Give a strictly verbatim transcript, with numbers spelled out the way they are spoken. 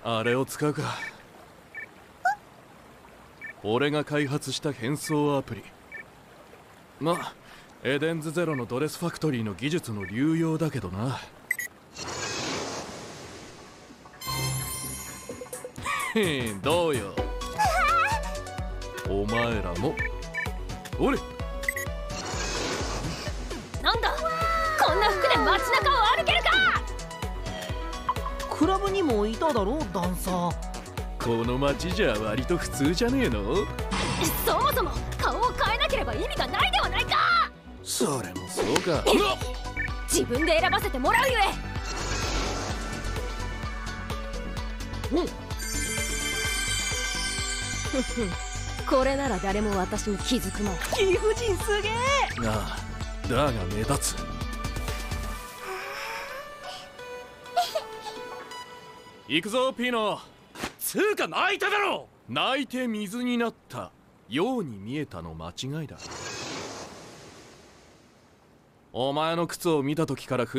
あれを使うか。俺が開発した変装アプリ。まあエデンズゼロのドレスファクトリーの技術の流用だけどな。へへどうよ。お前らもおれ。 なんだ、こんな服で街中を歩けるか。 クラブにもいただろダンサー。 この街じゃ割と普通じゃねえの。 そもそも顔を変えなければ意味がないではないか。 それもそうか。 自分で選ばせてもらうゆえ。 うんこれなら誰も私に気づくまい。 貴婦人すげえ。 ああ、だが目立つ。行くぞピノ。 つうか泣いただろ。 泣いて水になったように見えたの間違いだ。お前の靴を見た時から